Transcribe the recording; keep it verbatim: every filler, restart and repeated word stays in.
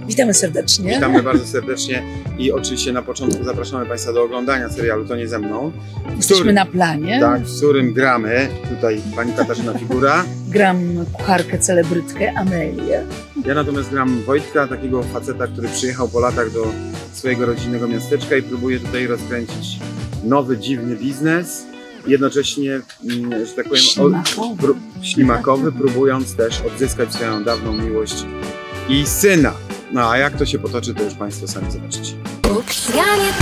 Witamy serdecznie. Witamy bardzo serdecznie i oczywiście na początku zapraszamy Państwa do oglądania serialu To nie ze mną. Jesteśmy który, na planie. Tak, w którym gramy, tutaj pani Katarzyna Figura. Gram kucharkę, celebrytkę Amelię. Ja natomiast gram Wojtka, takiego faceta, który przyjechał po latach do swojego rodzinnego miasteczka i próbuje tutaj rozkręcić nowy, dziwny biznes. Jednocześnie, że tak powiem, Ślimakowy. Pró ślimakowy, próbując też odzyskać swoją dawną miłość i syna. No a jak to się potoczy, to już Państwo sami zobaczycie.